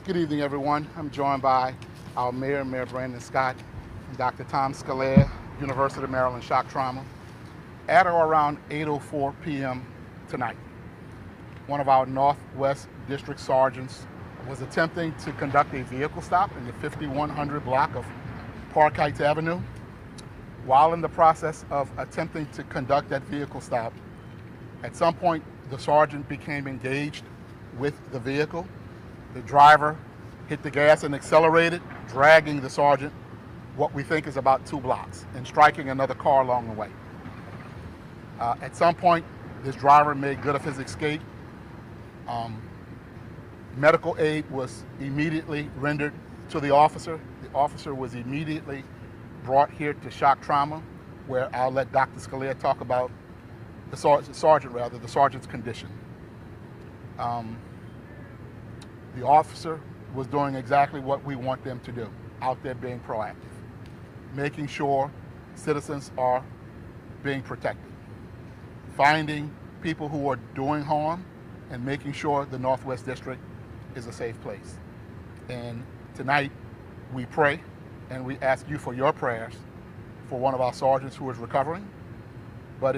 Good evening, everyone. I'm joined by our Mayor, Mayor Brandon Scott, and Dr. Tom Scalea, University of Maryland Shock Trauma, at or around 8:04 p.m. tonight. One of our Northwest District Sergeants was attempting to conduct a vehicle stop in the 5100 block of Park Heights Avenue. While in the process of attempting to conduct that vehicle stop, at some point the sergeant became engaged with the vehicle. The driver hit the gas and accelerated, dragging the sergeant what we think is about 2 blocks and striking another car along the way. At some point, this driver made good of his escape. Medical aid was immediately rendered to the officer. The officer was immediately brought here to shock trauma, where I'll let Dr. Scalea talk about the sergeant's condition. The officer was doing exactly what we want them to do, out there being proactive, making sure citizens are being protected, finding people who are doing harm, and making sure the Northwest District is a safe place. And tonight, we pray and we ask you for your prayers for one of our sergeants who is recovering, but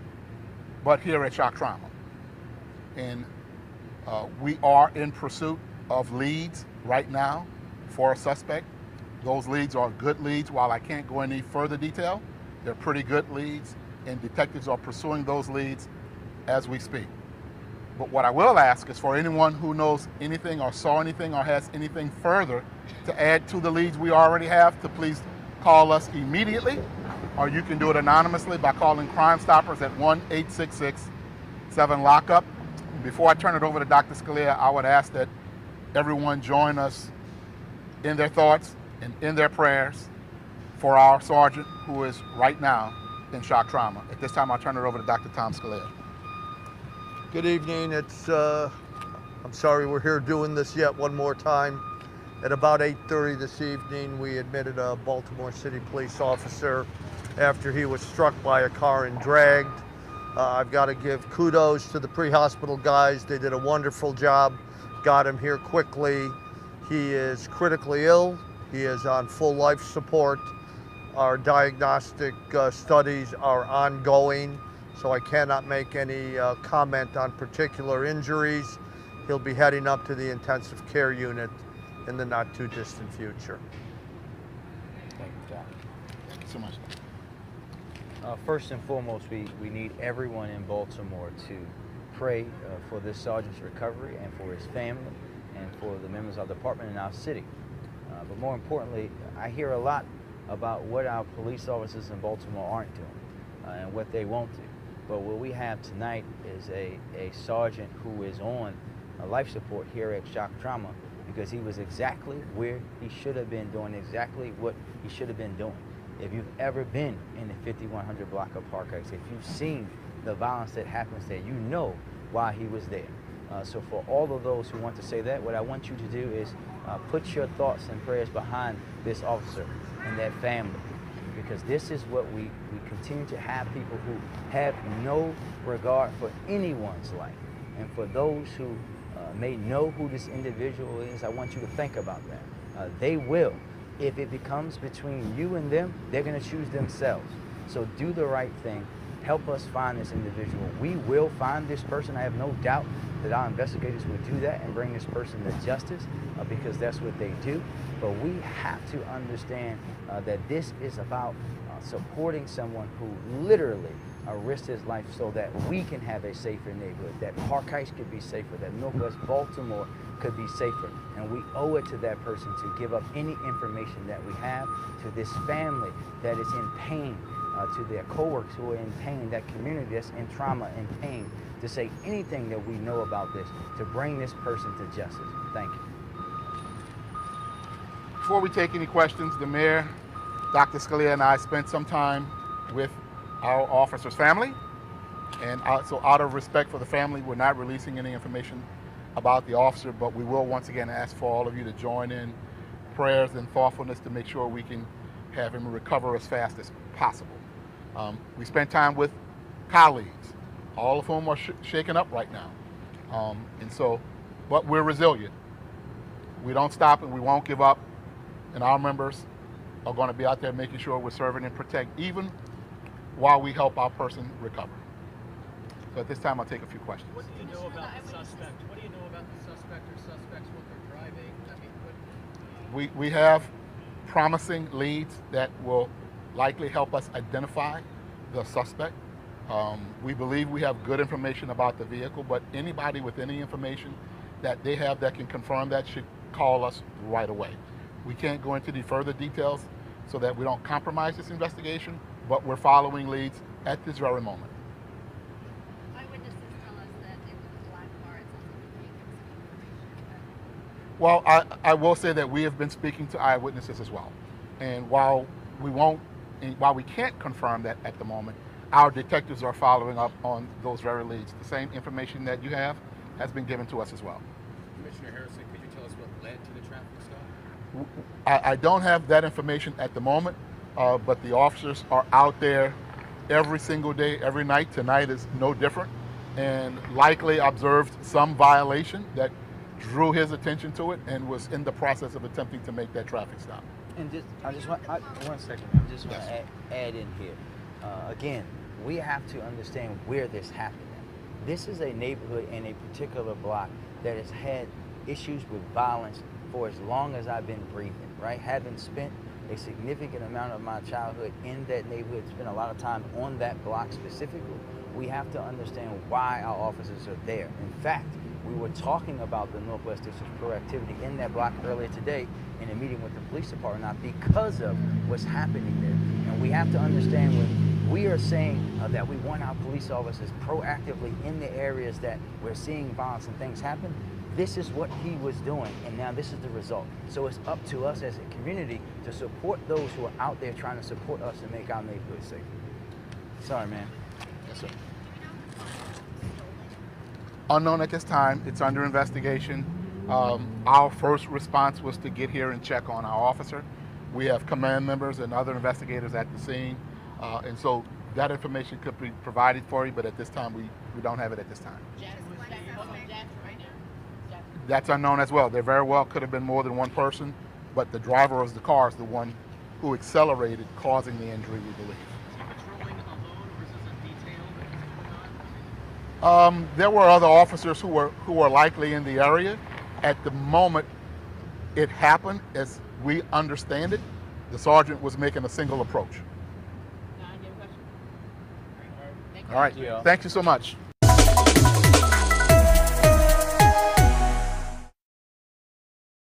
here at Shock Trauma. And we are in pursuit of leads right now for a suspect. Those leads are good leads. While I can't go into any further detail, they're pretty good leads, and detectives are pursuing those leads as we speak. But what I will ask is for anyone who knows anything or saw anything or has anything further to add to the leads we already have to please call us immediately, or you can do it anonymously by calling Crime Stoppers at 1-866-7-LOCK-UP. Before I turn it over to Dr. Scalea, I would ask that everyone join us in their thoughts and in their prayers for our sergeant who is right now in shock trauma. At this time, I'll turn it over to Dr. Tom Scalea. Good evening. I'm sorry we're here doing this yet one more time. At about 8:30 this evening, we admitted a Baltimore City police officer after he was struck by a car and dragged. I've got to give kudos to the pre-hospital guys. They did a wonderful job, got him here quickly. He is critically ill. He is on full life support. Our diagnostic studies are ongoing, so I cannot make any comment on particular injuries. He'll be heading up to the intensive care unit in the not too distant future. Thank you, John. Thank you so much. First and foremost, we need everyone in Baltimore to pray for this sergeant's recovery and for his family and for the members of the department in our city. But more importantly, I hear a lot about what our police officers in Baltimore aren't doing and what they won't do. But what we have tonight is a sergeant who is on life support here at Shock Trauma because he was exactly where he should have been doing exactly what he should have been doing. If you've ever been in the 5100 block of Park Heights, if you've seen the violence that happens there, you know why he was there. So for all of those who want to say that, what I want you to do is put your thoughts and prayers behind this officer and that family, because this is what we continue to have people who have no regard for anyone's life. And for those who may know who this individual is, I want you to think about that. They will. If it becomes between you and them, they're going to choose themselves. So do the right thing. Help us find this individual. We will find this person. I have no doubt that our investigators will do that and bring this person to justice because that's what they do. But we have to understand that this is about supporting someone who literally risked his life so that we can have a safer neighborhood, that Park Heights could be safer, that Northwest Baltimore could be safer. And we owe it to that person to give up any information that we have to this family that is in pain, to their coworkers who are in pain, that community that's in trauma and pain, to say anything that we know about this, to bring this person to justice. Thank you. Before we take any questions, the mayor, Dr. Scalea, and I spent some time with our officer's family, and so out of respect for the family, we're not releasing any information about the officer, but we will once again ask for all of you to join in prayers and thoughtfulness to make sure we can have him recover as fast as possible. We spent time with colleagues, all of whom are shaken up right now. But we're resilient. we don't stop and we won't give up, and our members are going to be out there making sure we're serving and protect even while we help our person recover. So at this time, I'll take a few questions. What do you know about the suspect? What do you know about the suspect or suspects, what they're driving? I mean, We have promising leads that will likely help us identify the suspect. We believe we have good information about the vehicle, but anybody with any information that they have that can confirm that should call us right away. We can't go into the further details so that we don't compromise this investigation, but we're following leads at this very moment. Eyewitnesses tell us that it was a black car. It's also taken some information. Well, I will say that we have been speaking to eyewitnesses as well. And while we can't confirm that at the moment, our detectives are following up on those very leads. The same information that you have has been given to us as well. Commissioner Harrison, could you tell us what led to the traffic stop? I don't have that information at the moment, but the officers are out there every single day, every night. Tonight is no different, and likely observed some violation that drew his attention to it and was in the process of attempting to make that traffic stop. And one second, I just want to add in here. Again, we have to understand where this happened. This is a neighborhood in a particular block that has had issues with violence for as long as I've been breathing, right? Having spent a significant amount of my childhood in that neighborhood, spent a lot of time on that block specifically, we have to understand why our officers are there. In fact, we were talking about the Northwest District's proactivity in that block earlier today in a meeting with the police department, not because of what's happening there. And we have to understand when we are saying that we want our police officers proactively in the areas that we're seeing violence and things happen, this is what he was doing, and now this is the result. So it's up to us as a community to support those who are out there trying to support us and make our neighborhood safer. Sorry, man. Yes, sir. Unknown at this time. It's under investigation. Our first response was to get here and check on our officer. We have command members and other investigators at the scene, and so that information could be provided for you, but at this time we don't have it at this time. That's unknown as well. There very well could have been more than one person, but the driver of the car is the one who accelerated, causing the injury, we believe. patrolling alone, or is this a detail that is going on? There were other officers who were likely in the area. At the moment it happened, as we understand it, the sergeant was making a single approach. All right. All right. Thank you so much.